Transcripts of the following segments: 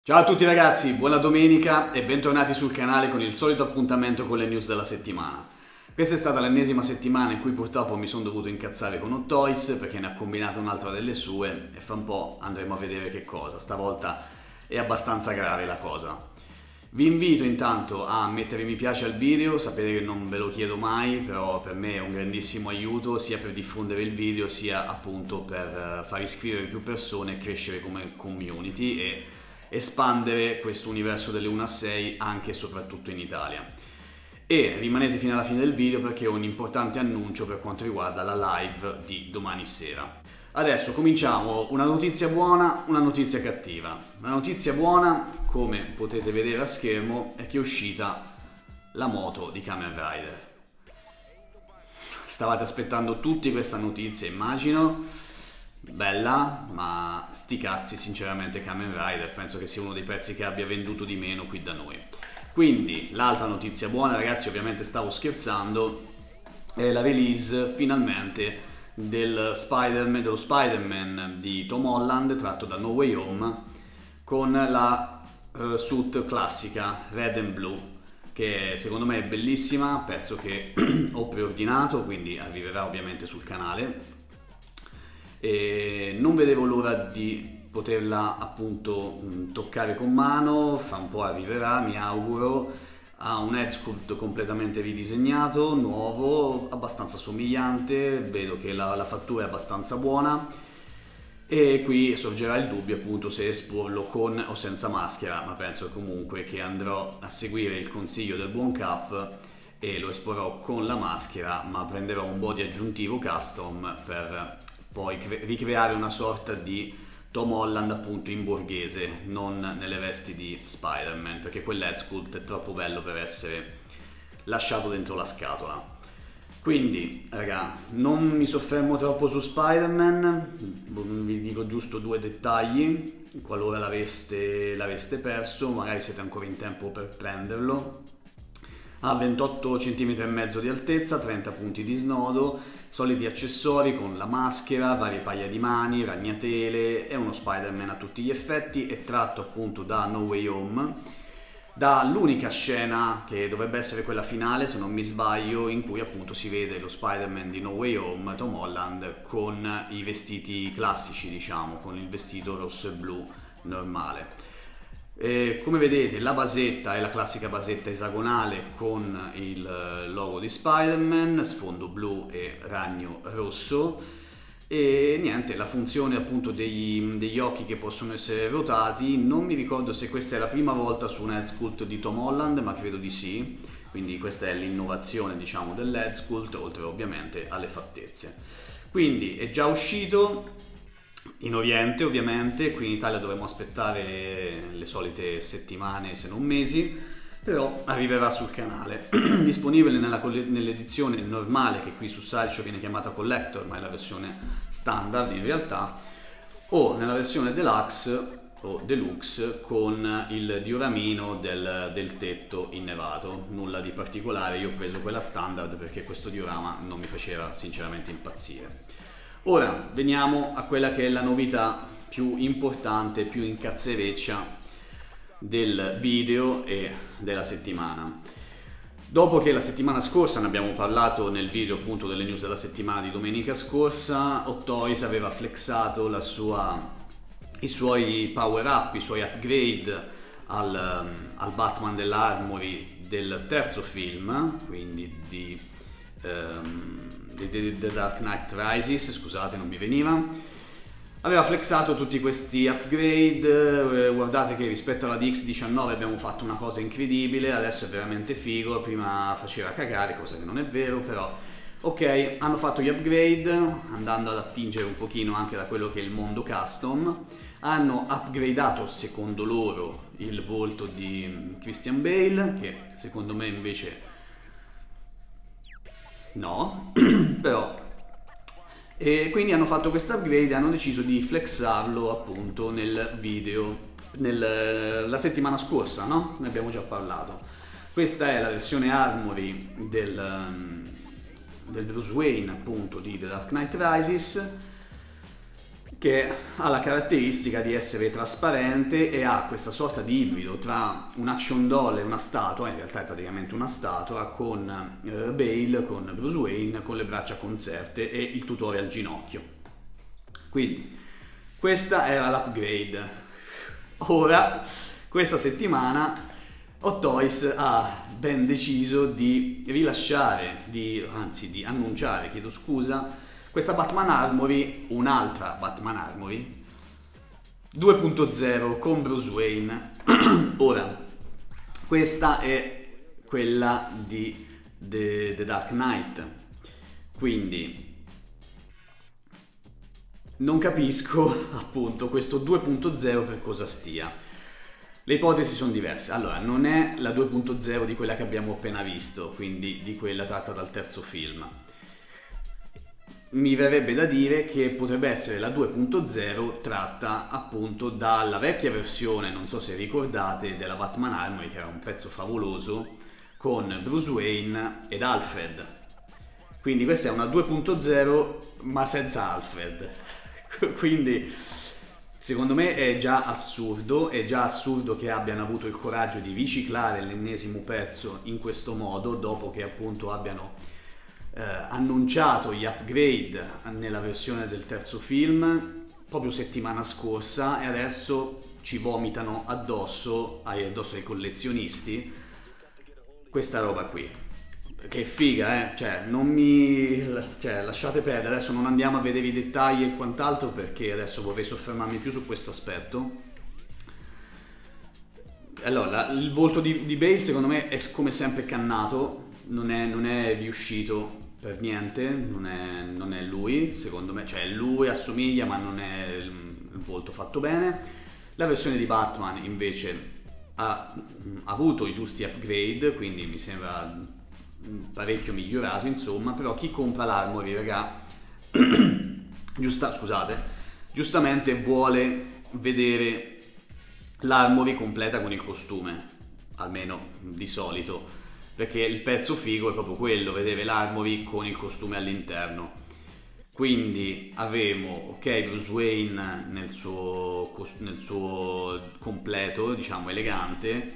Ciao a tutti ragazzi, buona domenica e bentornati sul canale con il solito appuntamento con le news della settimana. Questa è stata l'ennesima settimana in cui purtroppo mi sono dovuto incazzare con Hot Toys perché ne ha combinata un'altra delle sue e fra un po' andremo a vedere che cosa. Stavolta è abbastanza grave la cosa. Vi invito intanto a mettere mi piace al video, sapete che non ve lo chiedo mai, però per me è un grandissimo aiuto sia per diffondere il video sia appunto per far iscrivere più persone e crescere come community e espandere questo universo delle 1 a 6 anche e soprattutto in Italia. E rimanete fino alla fine del video perché ho un importante annuncio per quanto riguarda la live di domani sera. Adesso cominciamo, una notizia buona, una notizia cattiva. La notizia buona, come potete vedere a schermo, è che è uscita la moto di Kamen Rider. Stavate aspettando tutti questa notizia, immagino. Bella, ma sti cazzi sinceramente Kamen Rider penso che sia uno dei pezzi che abbia venduto di meno qui da noi. Quindi l'altra notizia buona, ragazzi, ovviamente stavo scherzando, è la release finalmente dello Spider-Man di Tom Holland tratto da No Way Home con la suit classica Red and Blue, che secondo me è bellissima, pezzo che ho preordinato, quindi arriverà ovviamente sul canale. E non vedevo l'ora di poterla appunto toccare con mano, fra un po' arriverà, mi auguro. Ha un head sculpt completamente ridisegnato, nuovo, abbastanza somigliante, vedo che la fattura è abbastanza buona e qui sorgerà il dubbio appunto se esporlo con o senza maschera, ma penso comunque che andrò a seguire il consiglio del buon Cap e lo esporrò con la maschera, ma prenderò un body aggiuntivo custom per poi ricreare una sorta di Tom Holland appunto in borghese, non nelle vesti di Spider-Man, perché quell'head sculpt è troppo bello per essere lasciato dentro la scatola. Quindi, raga, non mi soffermo troppo su Spider-Man, vi dico giusto 2 dettagli, qualora l'aveste perso, magari siete ancora in tempo per prenderlo. Ha 28 cm e mezzo di altezza, 30 punti di snodo, soliti accessori con la maschera, varie paia di mani, ragnatele, è uno Spider-Man a tutti gli effetti, è tratto appunto da No Way Home, dall'unica scena che dovrebbe essere quella finale, se non mi sbaglio, in cui appunto si vede lo Spider-Man di No Way Home, Tom Holland, con i vestiti classici, diciamo, con il vestito rosso e blu normale. Come vedete la basetta è la classica basetta esagonale con il logo di Spider-Man, sfondo blu e ragno rosso e niente, la funzione appunto degli occhi che possono essere ruotati, non mi ricordo se questa è la prima volta su un head sculpt di Tom Holland, ma credo di sì, quindi questa è l'innovazione diciamo dell'head sculpt, oltre ovviamente alle fattezze. Quindi è già uscito in Oriente ovviamente, qui in Italia dovremo aspettare le solite settimane se non mesi, però arriverà sul canale. Disponibile nell'edizione normale, che qui su Sideshow viene chiamata Collector, ma è la versione standard in realtà, o nella versione Deluxe o Deluxe con il dioramino del tetto innevato. Nulla di particolare, io ho preso quella standard perché questo diorama non mi faceva sinceramente impazzire. Ora veniamo a quella che è la novità più importante, più incazzereccia del video e della settimana. Dopo che la settimana scorsa, ne abbiamo parlato nel video appunto delle news della settimana di domenica scorsa, Hot Toys aveva flexato i suoi power up, i suoi upgrade al Batman dell'Armory del terzo film, quindi di The Dark Knight Rises, scusate non mi veniva. Aveva flexato tutti questi upgrade, guardate che rispetto alla DX19 abbiamo fatto una cosa incredibile, adesso è veramente figo, prima faceva cagare, cosa che non è vero, però ok, hanno fatto gli upgrade andando ad attingere un pochino anche da quello che è il mondo custom, hanno upgradato secondo loro il volto di Christian Bale, che secondo me invece no, però e quindi hanno fatto questo upgrade e hanno deciso di flexarlo appunto nel video la settimana scorsa, no? Ne abbiamo già parlato. Questa è la versione Armory del Bruce Wayne appunto di The Dark Knight Rises, che ha la caratteristica di essere trasparente e ha questa sorta di ibrido tra un action doll e una statua, in realtà è praticamente una statua, con Bale, con Bruce Wayne, con le braccia conserte e il tutore al ginocchio. Quindi questa era l'upgrade. Ora, questa settimana, Hot Toys ha ben deciso di rilasciare, anzi di annunciare, chiedo scusa, questa Batman Armory, un'altra Batman Armory 2.0 con Bruce Wayne. Ora, questa è quella di The Dark Knight, quindi non capisco appunto questo 2.0 per cosa stia. Le ipotesi sono diverse. Allora, non è la 2.0 di quella che abbiamo appena visto, quindi di quella tratta dal terzo film. Mi verrebbe da dire che potrebbe essere la 2.0 tratta appunto dalla vecchia versione, non so se ricordate, della Batman Armory, che era un pezzo favoloso, con Bruce Wayne ed Alfred. Quindi questa è una 2.0 ma senza Alfred. Quindi secondo me è già assurdo che abbiano avuto il coraggio di riciclare l'ennesimo pezzo in questo modo, dopo che appunto abbiano annunciato gli upgrade nella versione del terzo film proprio settimana scorsa, e adesso ci vomitano addosso ai collezionisti questa roba qui. Che figa, cioè lasciate perdere, adesso non andiamo a vedere i dettagli e quant'altro, perché adesso vorrei soffermarmi più su questo aspetto. Allora, il volto di Bale secondo me è come sempre cannato, non è riuscito per niente, non è lui, secondo me, cioè lui assomiglia ma non è il volto fatto bene. La versione di Batman invece ha avuto i giusti upgrade, quindi mi sembra parecchio migliorato, insomma. Però chi compra l'Armory, raga, giustamente vuole vedere l'Armory completa con il costume, almeno di solito, perché il pezzo figo è proprio quello, vedere l'Armory con il costume all'interno. Quindi avremo, ok, Bruce Wayne nel suo completo, diciamo elegante,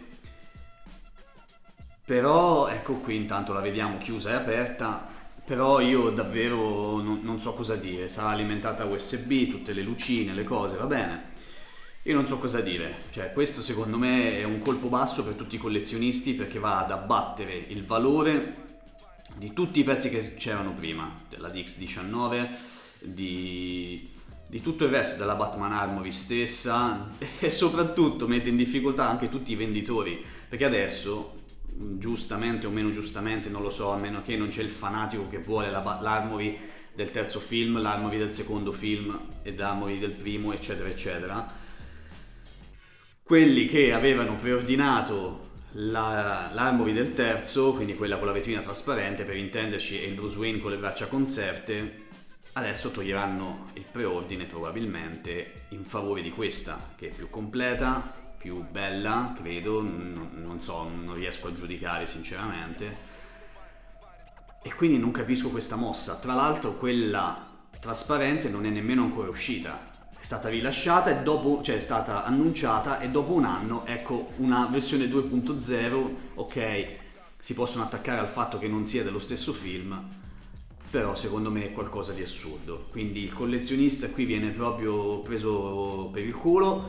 però ecco qui intanto la vediamo chiusa e aperta, però io davvero non so cosa dire. Sarà alimentata USB, tutte le lucine, le cose, va bene. Io non so cosa dire, cioè questo secondo me è un colpo basso per tutti i collezionisti, perché va ad abbattere il valore di tutti i pezzi che c'erano prima, della DX19, di tutto il resto, della Batman Armory stessa, e soprattutto mette in difficoltà anche tutti i venditori, perché adesso, giustamente o meno giustamente, non lo so, a meno che non c'è il fanatico che vuole l'Armory del terzo film, l'Armory del secondo film e l'Armory del primo, eccetera eccetera, quelli che avevano preordinato l'Armory del terzo, quindi quella con la vetrina trasparente per intenderci, e il Bruce Wayne con le braccia conserte, adesso toglieranno il preordine probabilmente in favore di questa, che è più completa, più bella, credo, non so, non riesco a giudicare sinceramente, e quindi non capisco questa mossa. Tra l'altro quella trasparente non è nemmeno ancora uscita, è stata rilasciata e dopo, cioè è stata annunciata, e dopo un anno ecco una versione 2.0. ok, si possono attaccare al fatto che non sia dello stesso film, però secondo me è qualcosa di assurdo. Quindi il collezionista qui viene proprio preso per il culo.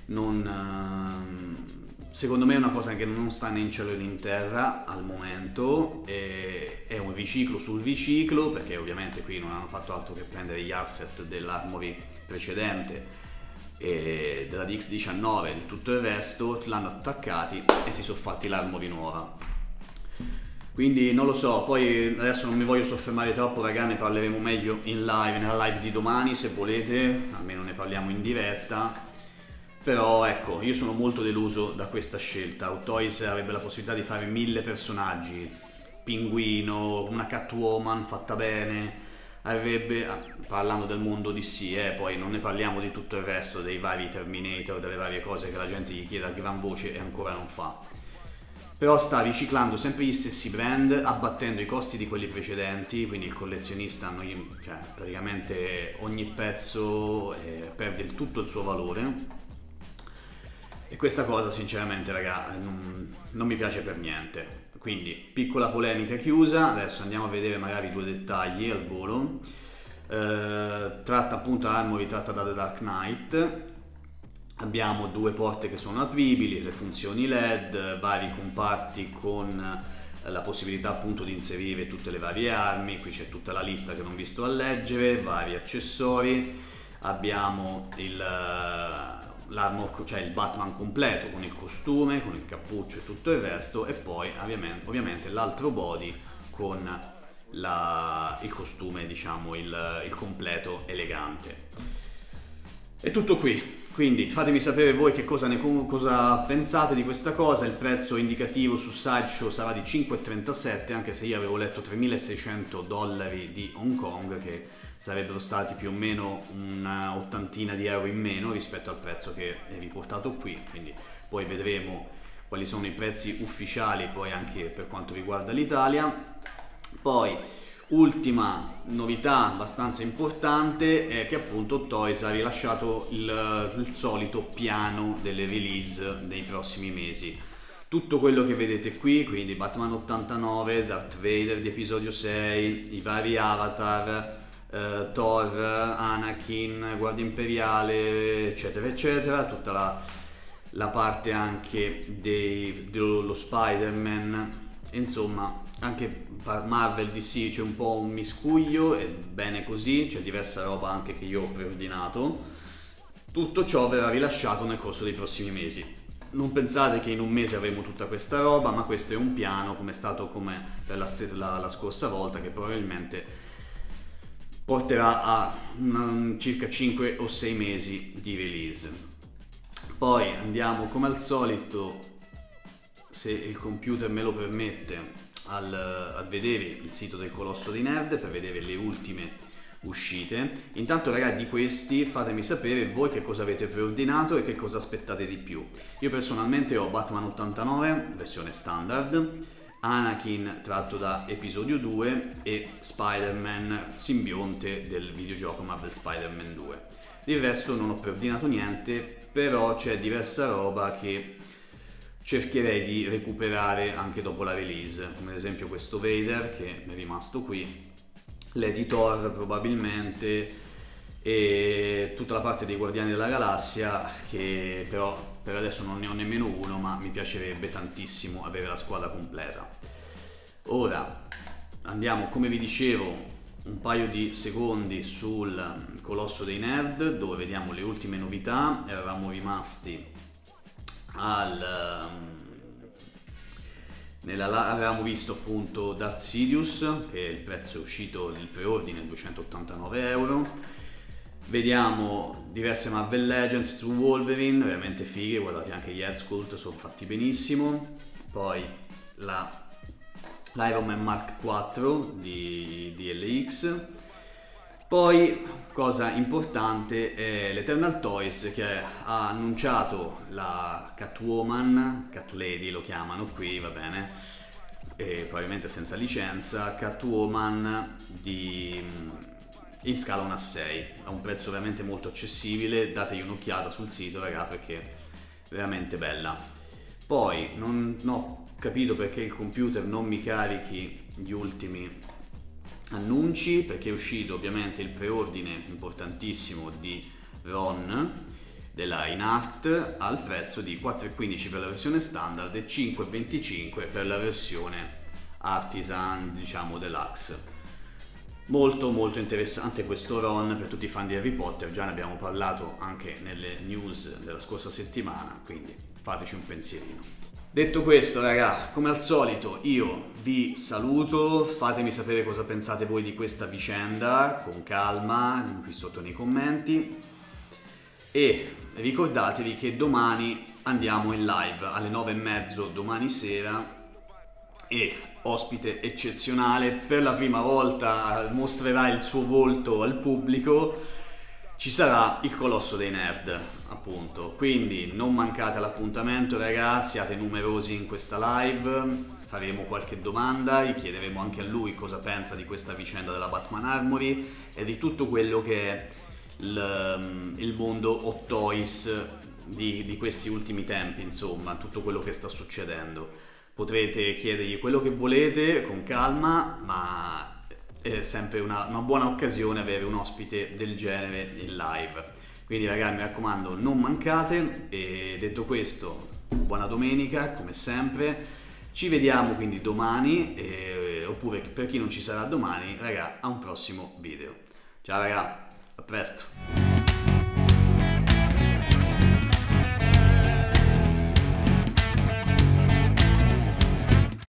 Secondo me è una cosa che non sta né in cielo né in terra al momento, è un riciclo sul riciclo, perché ovviamente qui non hanno fatto altro che prendere gli asset dell'Armory precedente e della DX19 e di tutto il resto, l'hanno attaccati e si sono fatti l'Armory nuova. Quindi non lo so, poi adesso non mi voglio soffermare troppo, raga, ne parleremo meglio in live, nella live di domani se volete, almeno ne parliamo in diretta. Però ecco, io sono molto deluso da questa scelta. Hot Toys avrebbe la possibilità di fare 1000 personaggi, Pinguino, una Catwoman fatta bene, avrebbe, parlando del mondo DC, poi non ne parliamo di tutto il resto, dei vari Terminator, delle varie cose che la gente gli chiede a gran voce e ancora non fa. però sta riciclando sempre gli stessi brand, abbattendo i costi di quelli precedenti, quindi il collezionista cioè, praticamente ogni pezzo perde tutto il suo valore. E questa cosa sinceramente raga non mi piace per niente. Quindi piccola polemica chiusa, adesso andiamo a vedere magari 2 dettagli al volo. Tratta appunto Armory, tratta da The Dark Knight. Abbiamo 2 porte che sono apribili, le funzioni LED, vari comparti con la possibilità appunto di inserire tutte le varie armi. Qui c'è tutta la lista che non vi sto a leggere, vari accessori. Abbiamo l'armor, cioè il Batman completo con il costume, con il cappuccio e tutto il resto, e poi ovviamente l'altro body con il costume, diciamo il completo elegante. È tutto qui. Quindi fatemi sapere voi che cosa pensate di questa cosa. Il prezzo indicativo su Sideshow sarà di 5,37, anche se io avevo letto $3.600 di Hong Kong, che sarebbero stati più o meno una ottantina di euro in meno rispetto al prezzo che è riportato qui. Quindi poi vedremo quali sono i prezzi ufficiali poi anche per quanto riguarda l'Italia. Poi ultima novità abbastanza importante è che appunto Toys ha rilasciato il solito piano delle release nei prossimi mesi. Tutto quello che vedete qui, quindi Batman 89, Darth Vader di episodio 6, i vari avatar, Thor, Anakin, Guardia Imperiale, eccetera eccetera, tutta la parte anche dello Spider-Man, insomma anche Marvel DC c'è un po' un miscuglio, e bene così, c'è diversa roba anche che io ho preordinato. Tutto ciò verrà rilasciato nel corso dei prossimi mesi. Non pensate che in un mese avremo tutta questa roba, ma questo è un piano, come è stato per la scorsa volta, che probabilmente porterà a circa 5 o 6 mesi di release. Poi andiamo come al solito, se il computer me lo permette, a vedere il sito del Colosso dei Nerd per vedere le ultime uscite. Intanto ragazzi, di questi fatemi sapere voi che cosa avete preordinato e che cosa aspettate di più. Io personalmente ho Batman 89 versione standard, Anakin tratto da episodio 2 e Spider-Man simbionte del videogioco Marvel Spider-Man 2. Del resto non ho preordinato niente, però c'è diversa roba che cercherei di recuperare anche dopo la release, come ad esempio questo Vader che è rimasto qui, l'editor probabilmente, e tutta la parte dei Guardiani della Galassia, che però per adesso non ne ho nemmeno uno, ma mi piacerebbe tantissimo avere la squadra completa. Ora andiamo, come vi dicevo, un paio di secondi sul Colosso dei Nerd, dove vediamo le ultime novità. Eravamo rimasti avevamo visto appunto Darth Sidious, che il prezzo è uscito del preordine 289 euro. Vediamo diverse Marvel Legends, True Wolverine, veramente fighe, guardate anche gli Head Sculpt, sono fatti benissimo. Poi l'Iron Man Mark IV di LX. Poi, cosa importante, è l'Eternal Toys, che ha annunciato la Catwoman, Cat Lady lo chiamano qui, va bene, e probabilmente senza licenza, Catwoman in scala 1:6, a un prezzo veramente molto accessibile. Dategli un'occhiata sul sito raga, perché è veramente bella. Poi non ho capito perché il computer non mi carichi gli ultimi annunci, perché è uscito ovviamente il preordine importantissimo di Ron della InArt al prezzo di 4,15 per la versione standard e 5,25 per la versione Artisan, diciamo deluxe. Molto molto interessante questo Ron per tutti i fan di Harry Potter, già ne abbiamo parlato anche nelle news della scorsa settimana, quindi fateci un pensierino. Detto questo raga, come al solito io vi saluto, fatemi sapere cosa pensate voi di questa vicenda con calma qui sotto nei commenti, e ricordatevi che domani andiamo in live alle 9:30 domani sera, e ospite eccezionale, per la prima volta mostrerà il suo volto al pubblico, ci sarà il Colosso dei Nerd, appunto, quindi non mancate all'appuntamento, ragazzi, siate numerosi in questa live, faremo qualche domanda, gli chiederemo anche a lui cosa pensa di questa vicenda della Batman Armory e di tutto quello che è il mondo Hot Toys di questi ultimi tempi, insomma, tutto quello che sta succedendo. Potrete chiedergli quello che volete con calma, ma è sempre una buona occasione avere un ospite del genere in live. Quindi ragazzi, mi raccomando, non mancate. E detto questo, buona domenica come sempre, ci vediamo quindi domani, oppure per chi non ci sarà domani, raga, a un prossimo video. Ciao raga, a presto.